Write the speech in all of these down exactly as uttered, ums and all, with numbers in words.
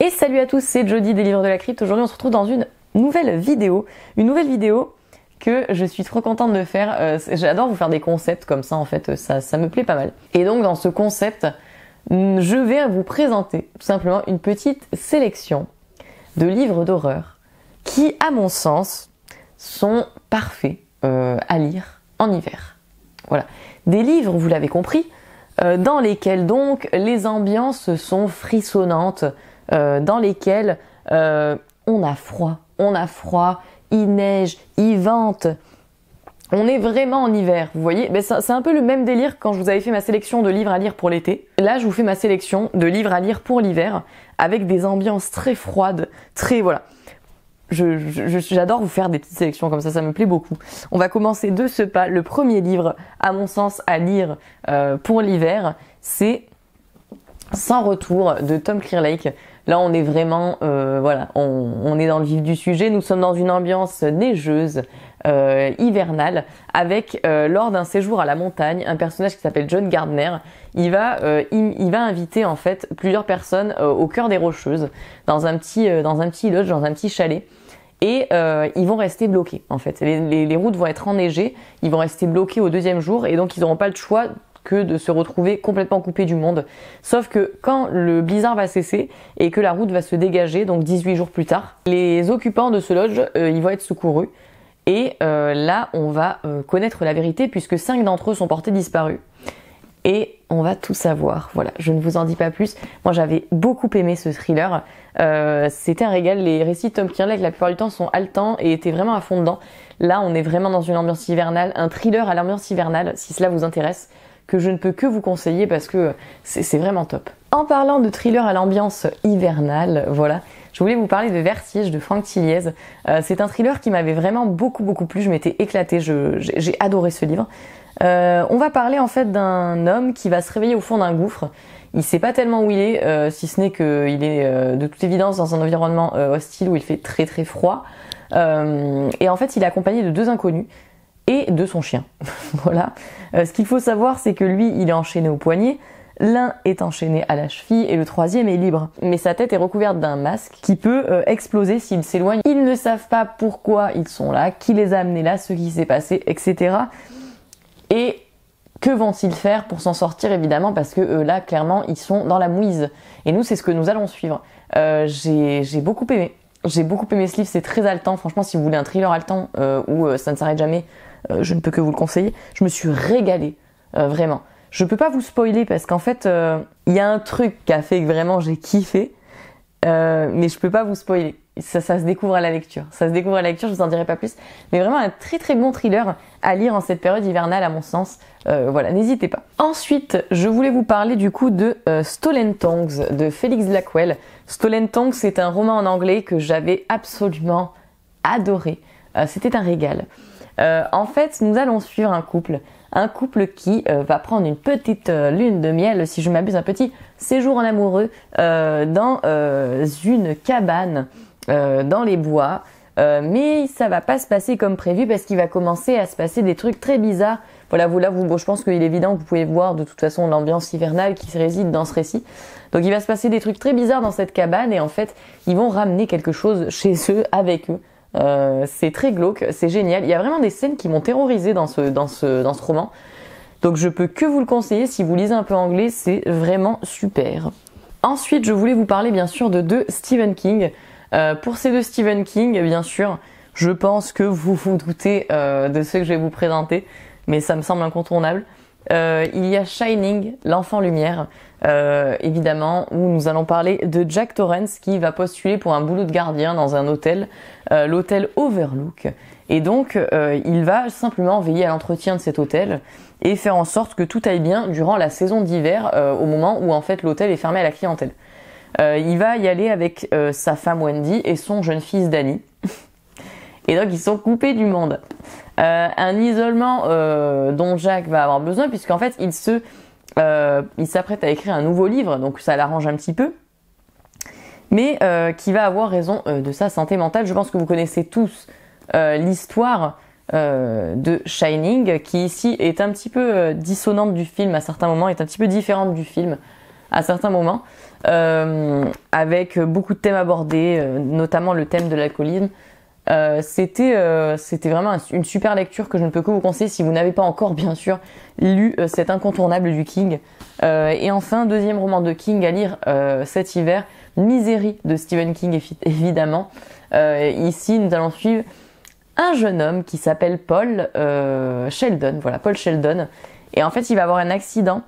Et salut à tous, c'est Jody des Livres de la Crypte. Aujourd'hui on se retrouve dans une nouvelle vidéo. Une nouvelle vidéo que je suis trop contente de faire. Euh, J'adore vous faire des concepts comme ça en fait, ça, ça me plaît pas mal. Et donc dans ce concept, je vais vous présenter tout simplement une petite sélection de livres d'horreur qui, à mon sens, sont parfaits euh, à lire en hiver. Voilà. Des livres, vous l'avez compris, euh, dans lesquels donc les ambiances sont frissonnantes, euh, dans lesquelles euh, on a froid, on a froid, il neige, il vente. On est vraiment en hiver, vous voyez. Ben, c'est un peu le même délire quand je vous avais fait ma sélection de livres à lire pour l'été. Là, je vous fais ma sélection de livres à lire pour l'hiver, avec des ambiances très froides, très voilà. Je, je, j'adore vous faire des petites sélections comme ça, ça me plaît beaucoup. On va commencer de ce pas. Le premier livre, à mon sens, à lire euh, pour l'hiver, c'est Sans retour de Tom Clearlake. Là, on est vraiment, euh, voilà, on, on est dans le vif du sujet. Nous sommes dans une ambiance neigeuse, euh, hivernale, avec euh, lors d'un séjour à la montagne, un personnage qui s'appelle John Gardner. Il va, euh, il, il va inviter en fait plusieurs personnes euh, au cœur des Rocheuses, dans un petit, euh, dans un petit lodge, dans un petit chalet. Et euh, ils vont rester bloqués en fait. Les, les, les routes vont être enneigées, ils vont rester bloqués au deuxième jour et donc ils n'auront pas le choix que de se retrouver complètement coupés du monde. Sauf que quand le blizzard va cesser et que la route va se dégager, donc dix-huit jours plus tard, les occupants de ce lodge, euh, ils vont être secourus. Et euh, là, on va euh, connaître la vérité puisque cinq d'entre eux sont portés disparus. Et on va tout savoir. Voilà, je ne vous en dis pas plus. Moi, j'avais beaucoup aimé ce thriller. Euh, C'était un régal. Les récits de Tom Clearlake, la plupart du temps, sont haletants et étaient vraiment à fond dedans. Là, on est vraiment dans une ambiance hivernale, un thriller à l'ambiance hivernale, si cela vous intéresse, que je ne peux que vous conseiller parce que c'est vraiment top. En parlant de thriller à l'ambiance hivernale, voilà, je voulais vous parler de Vertige de Franck Tilliez. Euh, c'est un thriller qui m'avait vraiment beaucoup beaucoup plu. Je m'étais éclatée. J'ai adoré ce livre. Euh, on va parler en fait d'un homme qui va se réveiller au fond d'un gouffre. Il sait pas tellement où il est, euh, si ce n'est qu'il est euh, de toute évidence dans un environnement euh, hostile où il fait très très froid. Euh, et en fait, il est accompagné de deux inconnus et de son chien. Voilà. Euh, ce qu'il faut savoir, c'est que lui, il est enchaîné au poignet. L'un est enchaîné à la cheville et le troisième est libre. Mais sa tête est recouverte d'un masque qui peut euh, exploser s'il s'éloigne. Ils ne savent pas pourquoi ils sont là, qui les a amenés là, ce qui s'est passé, et cetera. Et que vont-ils faire pour s'en sortir, évidemment, parce que euh, là, clairement, ils sont dans la mouise. Et nous, c'est ce que nous allons suivre. Euh, j'ai beaucoup aimé. J'ai beaucoup aimé ce livre, c'est très haletant. Franchement, si vous voulez un thriller haletant euh, où euh, ça ne s'arrête jamais, euh, je ne peux que vous le conseiller. Je me suis régalée, euh, vraiment. Je peux pas vous spoiler parce qu'en fait, il euh, y a un truc qui a fait que vraiment j'ai kiffé, euh, mais je peux pas vous spoiler. Ça, ça se découvre à la lecture. Ça se découvre à la lecture, je vous en dirai pas plus. Mais vraiment un très très bon thriller à lire en cette période hivernale à mon sens. Euh, voilà, n'hésitez pas. Ensuite, je voulais vous parler du coup de euh, Stolen Tongues de Felix Blackwell. Stolen Tongues, c'est un roman en anglais que j'avais absolument adoré. Euh, C'était un régal. Euh, en fait, nous allons suivre un couple. Un couple qui euh, va prendre une petite euh, lune de miel, si je m'abuse, un petit séjour en amoureux euh, dans euh, une cabane euh, dans les bois. Euh, mais ça va pas se passer comme prévu parce qu'il va commencer à se passer des trucs très bizarres. Voilà, vous là, vous, bon, je pense qu'il est évident que vous pouvez voir de toute façon l'ambiance hivernale qui réside dans ce récit. Donc il va se passer des trucs très bizarres dans cette cabane et en fait, ils vont ramener quelque chose chez eux avec eux. Euh, c'est très glauque, c'est génial. Il y a vraiment des scènes qui m'ont terrorisé dans ce, dans, ce, dans ce roman. Donc je peux que vous le conseiller. Si vous lisez un peu anglais, c'est vraiment super. Ensuite, je voulais vous parler bien sûr de deux Stephen King. Euh, pour ces deux Stephen King, bien sûr, je pense que vous vous doutez euh, de ce que je vais vous présenter, mais ça me semble incontournable. Euh, il y a Shining, l'enfant lumière, euh, évidemment, où nous allons parler de Jack Torrance qui va postuler pour un boulot de gardien dans un hôtel, euh, l'hôtel Overlook. Et donc, euh, il va simplement veiller à l'entretien de cet hôtel et faire en sorte que tout aille bien durant la saison d'hiver, euh, au moment où en fait l'hôtel est fermé à la clientèle. Euh, il va y aller avec euh, sa femme Wendy et son jeune fils Danny. Et donc, ils sont coupés du monde. Euh, un isolement euh, dont Jack va avoir besoin puisqu'en fait il se euh, il s'apprête à écrire un nouveau livre, donc ça l'arrange un petit peu, mais euh, qui va avoir raison euh, de sa santé mentale. Je pense que vous connaissez tous euh, l'histoire euh, de Shining, qui ici est un petit peu euh, dissonante du film à certains moments, est un petit peu différente du film. à certains moments, euh, avec beaucoup de thèmes abordés, euh, notamment le thème de l'alcoolisme. Euh, c'était euh, c'était vraiment une super lecture que je ne peux que vous conseiller si vous n'avez pas encore bien sûr lu euh, cet incontournable du King. Euh, et enfin, deuxième roman de King à lire euh, cet hiver, Misery de Stephen King évidemment. Euh, ici nous allons suivre un jeune homme qui s'appelle Paul euh, Sheldon, voilà Paul Sheldon, et en fait il va avoir un accident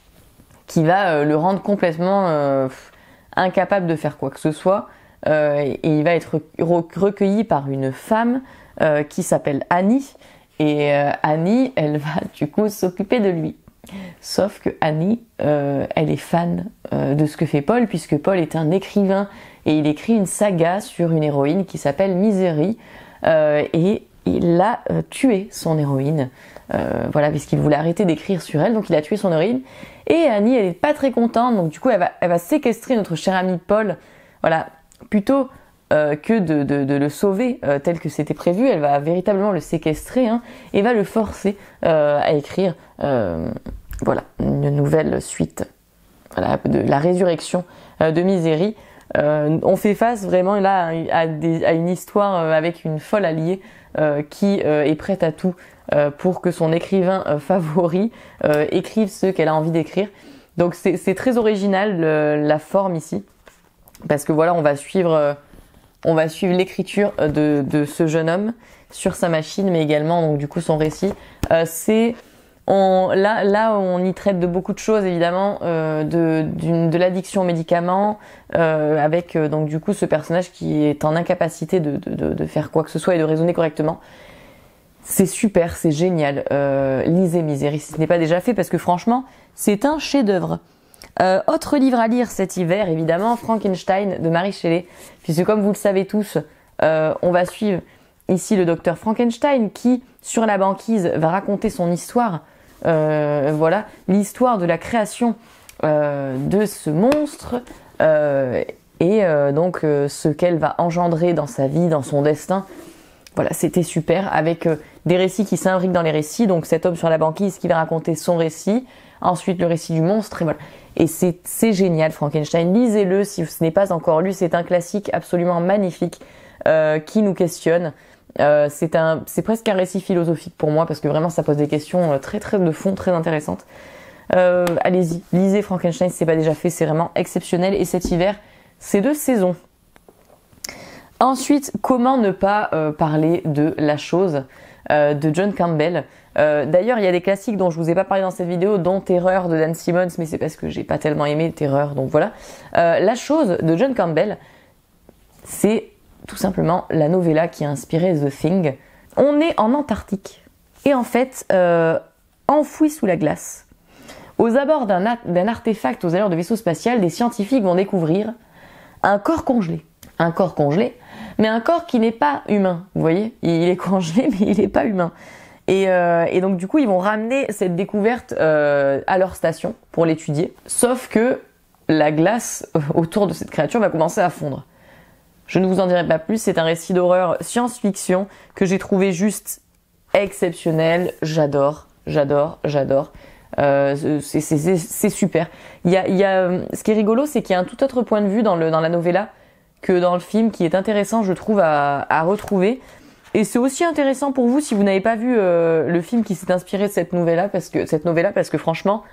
qui va euh, le rendre complètement euh, incapable de faire quoi que ce soit. Euh, et il va être recueilli par une femme euh, qui s'appelle Annie, et euh, Annie, elle va du coup s'occuper de lui. Sauf que Annie, euh, elle est fan euh, de ce que fait Paul, puisque Paul est un écrivain et il écrit une saga sur une héroïne qui s'appelle Misery, euh, et il a euh, tué son héroïne, euh, voilà, puisqu'il voulait arrêter d'écrire sur elle, donc il a tué son héroïne. Et Annie, elle est pas très contente, donc du coup elle va, elle va séquestrer notre cher ami Paul, voilà. Plutôt euh, que de, de, de le sauver euh, tel que c'était prévu, elle va véritablement le séquestrer hein, et va le forcer euh, à écrire euh, voilà, une nouvelle suite, voilà, de la résurrection euh, de Misery. Euh, on fait face vraiment là à, des, à une histoire euh, avec une folle alliée euh, qui euh, est prête à tout euh, pour que son écrivain euh, favori euh, écrive ce qu'elle a envie d'écrire. Donc c'est, c'est très original le, la forme ici. Parce que voilà, on va suivre, euh, on va suivre l'écriture de, de ce jeune homme sur sa machine, mais également donc du coup son récit. Euh, c'est on, là, là, on y traite de beaucoup de choses évidemment, euh, de, d'une, de l'addiction aux médicaments, euh, avec euh, donc du coup ce personnage qui est en incapacité de, de, de, de faire quoi que ce soit et de raisonner correctement. C'est super, c'est génial. Euh, lisez Misery si ce n'est pas déjà fait, parce que franchement, c'est un chef-d'œuvre. Euh, autre livre à lire cet hiver, évidemment, Frankenstein de Mary Shelley, puisque comme vous le savez tous, euh, on va suivre ici le docteur Frankenstein qui, sur la banquise, va raconter son histoire, euh, voilà, l'histoire de la création euh, de ce monstre, euh, et euh, donc euh, ce qu'elle va engendrer dans sa vie, dans son destin. Voilà, c'était super, avec euh, des récits qui s'imbriquent dans les récits, donc cet homme sur la banquise qui va raconter son récit, ensuite le récit du monstre, et voilà. Et c'est, c'est génial, Frankenstein. Lisez-le si ce n'est pas encore lu. C'est un classique absolument magnifique euh, qui nous questionne. Euh, c'est, un, c'est presque un récit philosophique pour moi, parce que vraiment ça pose des questions très très de fond, très intéressantes. Euh, allez-y, lisez Frankenstein si ce n'est pas déjà fait. C'est vraiment exceptionnel. Et cet hiver, c'est de saison. Ensuite, comment ne pas euh, parler de La Chose euh, de John Campbell. Euh, d'ailleurs, il y a des classiques dont je vous ai pas parlé dans cette vidéo, dont Terreur de Dan Simmons, mais c'est parce que j'ai pas tellement aimé Terreur, donc voilà. Euh, La Chose de John Campbell, c'est tout simplement la novella qui a inspiré The Thing. On est en Antarctique, et en fait, euh, enfoui sous la glace, aux abords d'un, a- d'un artefact aux allures de vaisseau spatial, des scientifiques vont découvrir un corps congelé. Un corps congelé, mais un corps qui n'est pas humain, vous voyez, il est congelé mais il n'est pas humain. Et, euh, et donc du coup ils vont ramener cette découverte euh, à leur station pour l'étudier, sauf que la glace autour de cette créature va commencer à fondre. Je ne vous en dirai pas plus, c'est un récit d'horreur science-fiction que j'ai trouvé juste exceptionnel, j'adore, j'adore, j'adore. Euh, c'est, c'est, c'est, c'est super. Il y a, il y a, ce qui est rigolo, c'est qu'il y a un tout autre point de vue dans, le, dans la novella que dans le film, qui est intéressant, je trouve, à, à retrouver. Et c'est aussi intéressant pour vous si vous n'avez pas vu euh, le film qui s'est inspiré de cette novella, parce que cette novella, parce que franchement,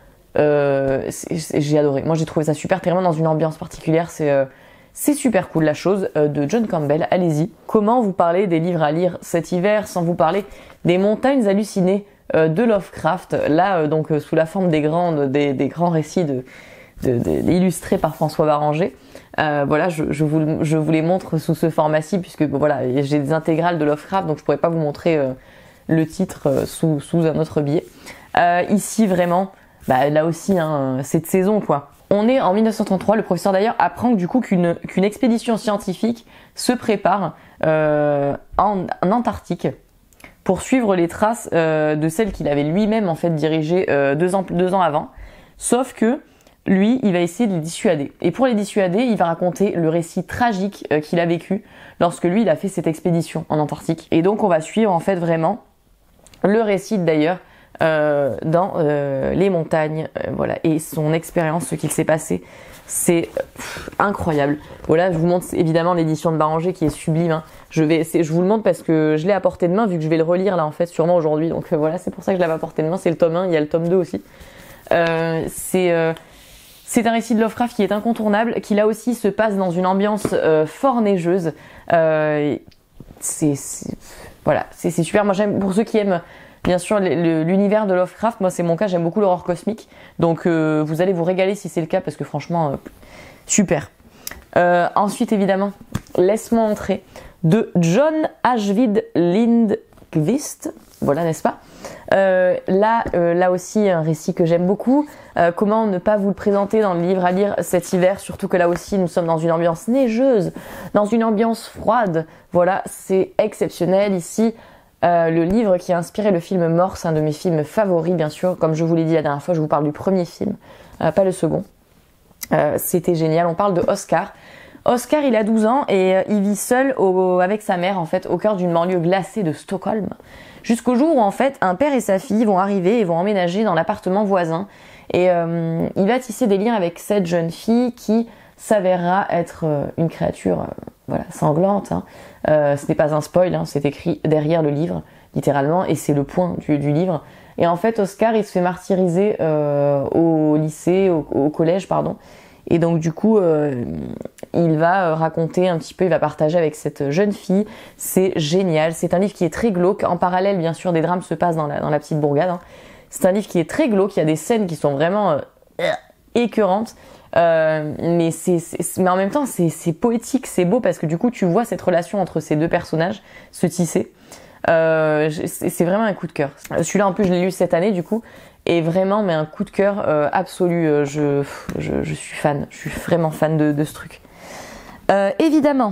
euh, c'est, c'est, j'ai adoré. Moi, j'ai trouvé ça super, tellement dans une ambiance particulière. C'est, euh, c'est super cool. La Chose euh, de John Campbell. Allez-y. Comment vous parler des livres à lire cet hiver sans vous parler des montagnes hallucinées euh, de Lovecraft, là, euh, donc euh, sous la forme des grandes, des, des grands récits de, de, de, illustrés par François Baranger. Euh, voilà, je, je, vous, je vous les montre sous ce format-ci, puisque bon, voilà, j'ai des intégrales de Lovecraft, donc je pourrais pas vous montrer euh, le titre euh, sous, sous un autre biais. Euh, ici, vraiment, bah, là aussi, hein, cette saison, quoi. On est en mille neuf cent trente-trois, le professeur d'ailleurs apprend du coup qu'une, qu'une expédition scientifique se prépare euh, en, en Antarctique pour suivre les traces euh, de celle qu'il avait lui-même en fait dirigée euh, deux ans, deux ans avant. Sauf que lui, il va essayer de les dissuader. Et pour les dissuader, il va raconter le récit tragique euh, qu'il a vécu lorsque lui, il a fait cette expédition en Antarctique. Et donc, on va suivre en fait vraiment le récit d'ailleurs euh, dans euh, les montagnes, euh, voilà, et son expérience, ce qu'il s'est passé, c'est pff, incroyable. Voilà, je vous montre évidemment l'édition de Baranger qui est sublime. Hein. Je vais, je vous le montre parce que je l'ai à portée de main vu que je vais le relire là en fait sûrement aujourd'hui. Donc euh, voilà, c'est pour ça que je l'avais à portée de main. C'est le tome un, il y a le tome deux aussi. Euh, c'est euh, C'est un récit de Lovecraft qui est incontournable, qui là aussi se passe dans une ambiance euh, fort neigeuse. Euh, c'est, c'est voilà, c'est super. Moi j'aime, pour ceux qui aiment bien sûr l'univers de Lovecraft, moi c'est mon cas, j'aime beaucoup l'horreur cosmique. Donc euh, vous allez vous régaler si c'est le cas parce que franchement euh, super. Euh, ensuite évidemment, Laisse-moi entrer de John Ajvide Lindqvist. Voilà, n'est-ce pas? Euh, là, euh, là aussi, un récit que j'aime beaucoup. Euh, comment ne pas vous le présenter dans le livre à lire cet hiver, surtout que là aussi, nous sommes dans une ambiance neigeuse, dans une ambiance froide. Voilà, c'est exceptionnel ici. Euh, le livre qui a inspiré le film Morse, un de mes films favoris, bien sûr. Comme je vous l'ai dit la dernière fois, je vous parle du premier film, euh, pas le second. Euh, c'était génial. On parle de Oscar. Oscar, il a douze ans et euh, il vit seul au, avec sa mère, en fait, au cœur d'une banlieue glacée de Stockholm. Jusqu'au jour où, en fait, un père et sa fille vont arriver et vont emménager dans l'appartement voisin. Et euh, il va tisser des liens avec cette jeune fille qui s'avérera être euh, une créature euh, voilà, sanglante. Hein. Euh, ce n'est pas un spoil, hein, c'est écrit derrière le livre, littéralement, et c'est le point du, du livre. Et en fait, Oscar, il se fait martyriser euh, au lycée, au, au collège, pardon. Et donc du coup, euh, il va raconter un petit peu, il va partager avec cette jeune fille. C'est génial, c'est un livre qui est très glauque. En parallèle, bien sûr, des drames se passent dans la, dans la petite bourgade. Hein. C'est un livre qui est très glauque, il y a des scènes qui sont vraiment euh, écœurantes. Euh, mais, c'est, c'est, mais en même temps, c'est, c'est poétique, c'est beau parce que du coup, tu vois cette relation entre ces deux personnages se tisser. Euh, c'est, c'est vraiment un coup de cœur. Celui-là, en plus, je l'ai lu cette année, du coup. Et vraiment, mais un coup de cœur euh, absolu. Euh, je, je, je suis fan. Je suis vraiment fan de, de ce truc. Euh, évidemment,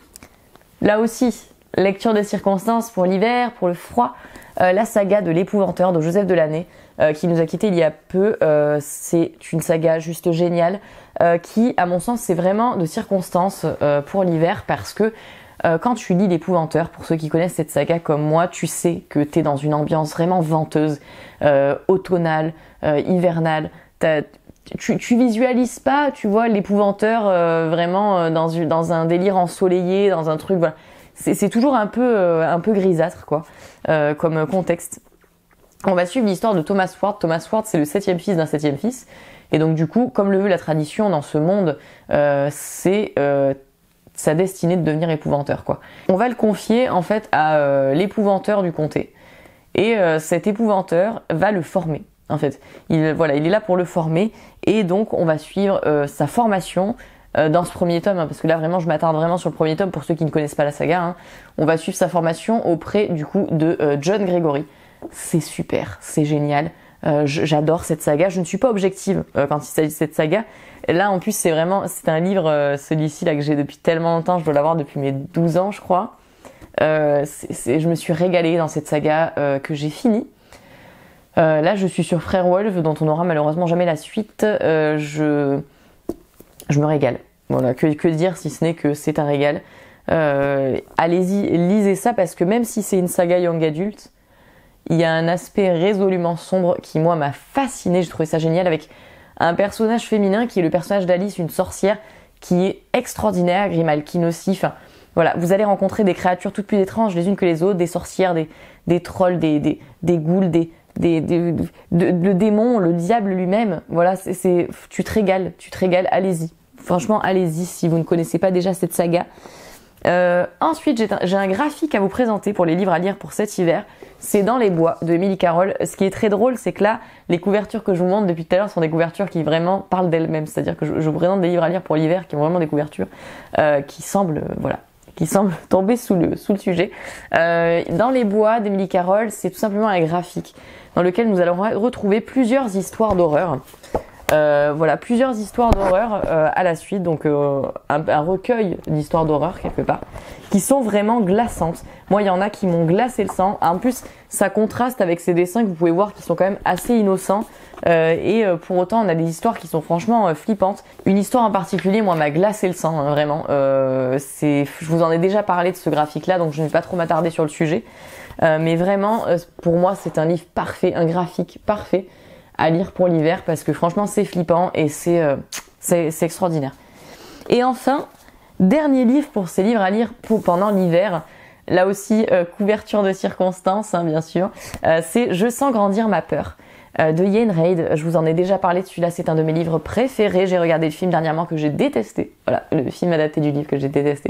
là aussi, lecture de circonstances pour l'hiver, pour le froid. Euh, la saga de l'épouvanteur de Joseph Delaney, euh, qui nous a quittés il y a peu. Euh, c'est une saga juste géniale, euh, qui, à mon sens, c'est vraiment de circonstances euh, pour l'hiver, parce que Euh, quand tu lis l'épouvanteur, pour ceux qui connaissent cette saga comme moi, tu sais que t'es dans une ambiance vraiment venteuse, euh, automnale, euh, hivernale. Tu, tu visualises pas, tu vois, l'épouvanteur euh, vraiment euh, dans, dans un délire ensoleillé, dans un truc, voilà. C'est, c'est toujours un peu, euh, un peu grisâtre, quoi, euh, comme contexte. On va suivre l'histoire de Thomas Ward. Thomas Ward, c'est le septième fils d'un septième fils. Et donc, du coup, comme le veut la tradition dans ce monde, euh, c'est... Euh, sa destinée de devenir épouvanteur, quoi. On va le confier en fait à euh, l'épouvanteur du comté et euh, cet épouvanteur va le former en fait. Il voilà, il est là pour le former et donc on va suivre euh, sa formation euh, dans ce premier tome hein, parce que là vraiment je m'attarde vraiment sur le premier tome pour ceux qui ne connaissent pas la saga. Hein. On va suivre sa formation auprès du coup de euh, John Gregory. C'est super, c'est génial. Euh, j'adore cette saga. Je ne suis pas objective euh, quand il s'agit de cette saga. Là, en plus, c'est vraiment, c'est un livre, euh, celui-ci là que j'ai depuis tellement longtemps. Je dois l'avoir depuis mes douze ans, je crois. Euh, c'est, c'est, je me suis régalée dans cette saga euh, que j'ai finie. Euh, là, je suis sur Frère Wolf, dont on n'aura malheureusement jamais la suite. Euh, je, je me régale. Voilà, que, que dire si ce n'est que c'est un régal. Euh, allez-y, lisez ça parce que même si c'est une saga young adulte, il y a un aspect résolument sombre qui, moi, m'a fascinée. J'ai trouvé ça génial avec un personnage féminin qui est le personnage d'Alice, une sorcière qui est extraordinaire, Grimalkin aussi. Enfin, voilà, vous allez rencontrer des créatures toutes plus étranges les unes que les autres, des sorcières, des, des trolls, des, des, des ghouls, des, des, des, de, de, le démon, le diable lui-même. Voilà, c'est, c'est, tu te régales, tu te régales, allez-y. Franchement, allez-y si vous ne connaissez pas déjà cette saga. Euh, ensuite, j'ai un, j'ai un graphique à vous présenter pour les livres à lire pour cet hiver. C'est Dans les bois de Émilie Carroll. Ce qui est très drôle, c'est que là, les couvertures que je vous montre depuis tout à l'heure sont des couvertures qui vraiment parlent d'elles-mêmes. C'est-à-dire que je, je vous présente des livres à lire pour l'hiver qui ont vraiment des couvertures euh, qui semblent, euh, voilà, qui semblent tomber sous le, sous le sujet. Euh, Dans les bois d'Émilie Carroll, c'est tout simplement un graphique dans lequel nous allons re- retrouver plusieurs histoires d'horreur. Euh, voilà, plusieurs histoires d'horreur euh, à la suite, donc euh, un, un recueil d'histoires d'horreur quelque part, qui sont vraiment glaçantes. Moi, il y en a qui m'ont glacé le sang. En plus, ça contraste avec ces dessins que vous pouvez voir qui sont quand même assez innocents. Euh, et euh, pour autant, on a des histoires qui sont franchement euh, flippantes. Une histoire en particulier, moi, m'a glacé le sang, hein, vraiment. Euh, c'est, je vous en ai déjà parlé de ce graphique-là, donc je ne vais pas trop m'attarder sur le sujet. Euh, mais vraiment, euh, pour moi, c'est un livre parfait, un graphique parfait à lire pour l'hiver parce que franchement c'est flippant et c'est euh, c'est extraordinaire. Et enfin, dernier livre pour ces livres à lire pour, pendant l'hiver, là aussi euh, couverture de circonstances hein, bien sûr, euh, c'est Je sens grandir ma peur euh, de Ian Reid. Je vous en ai déjà parlé de celui-là, c'est un de mes livres préférés. J'ai regardé le film dernièrement que j'ai détesté, voilà, le film adapté du livre que j'ai détesté.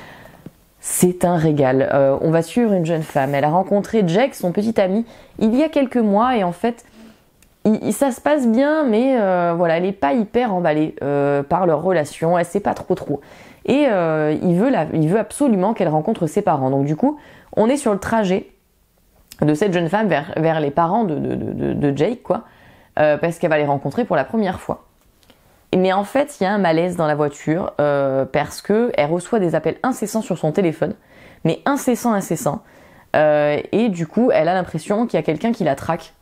C'est un régal. Euh, on va suivre une jeune femme, elle a rencontré Jake, son petit ami, il y a quelques mois et en fait Il, il, ça se passe bien, mais euh, voilà, elle est pas hyper emballée euh, par leur relation, elle sait pas trop trop. Et euh, il, veut la, il veut absolument qu'elle rencontre ses parents. Donc du coup, on est sur le trajet de cette jeune femme vers, vers les parents de, de, de, de Jake, quoi, euh, parce qu'elle va les rencontrer pour la première fois. Mais en fait, il y a un malaise dans la voiture, euh, parce que elle reçoit des appels incessants sur son téléphone, mais incessants, incessants. Euh, et du coup, elle a l'impression qu'il y a quelqu'un qui la traque.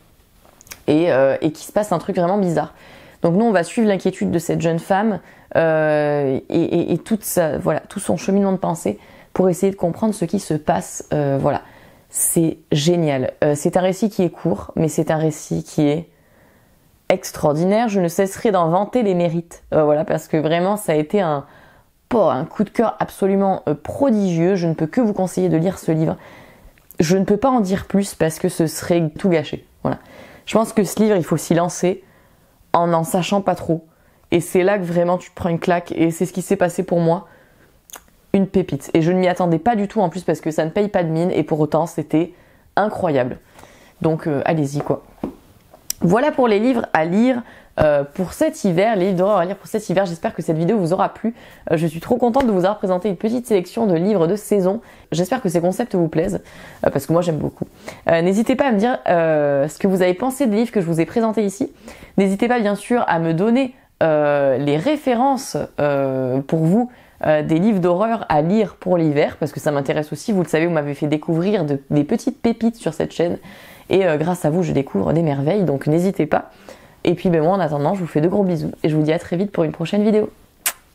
Et, euh, et qu'il se passe un truc vraiment bizarre. Donc nous, on va suivre l'inquiétude de cette jeune femme euh, et, et, et toute sa, voilà, tout son cheminement de pensée pour essayer de comprendre ce qui se passe. Euh, voilà, c'est génial. Euh, c'est un récit qui est court, mais c'est un récit qui est extraordinaire. Je ne cesserai d'en vanter les mérites. Euh, voilà, parce que vraiment, ça a été un, oh, un coup de cœur absolument euh, prodigieux. Je ne peux que vous conseiller de lire ce livre. Je ne peux pas en dire plus parce que ce serait tout gâché. Voilà. Je pense que ce livre, il faut s'y lancer en n'en sachant pas trop. Et c'est là que vraiment tu te prends une claque. Et c'est ce qui s'est passé pour moi. Une pépite. Et je ne m'y attendais pas du tout en plus parce que ça ne paye pas de mine. Et pour autant, c'était incroyable. Donc euh, allez-y quoi. Voilà pour les livres à lire euh, pour cet hiver, les livres d'horreur à lire pour cet hiver. J'espère que cette vidéo vous aura plu. Euh, je suis trop contente de vous avoir présenté une petite sélection de livres de saison. J'espère que ces concepts vous plaisent, euh, parce que moi j'aime beaucoup. Euh, N'hésitez pas à me dire euh, ce que vous avez pensé des livres que je vous ai présentés ici. N'hésitez pas bien sûr à me donner euh, les références euh, pour vous euh, des livres d'horreur à lire pour l'hiver, parce que ça m'intéresse aussi. Vous le savez, vous m'avez fait découvrir de, des petites pépites sur cette chaîne. Et euh, grâce à vous, je découvre des merveilles, donc n'hésitez pas. Et puis ben, moi, en attendant, je vous fais de gros bisous et je vous dis à très vite pour une prochaine vidéo.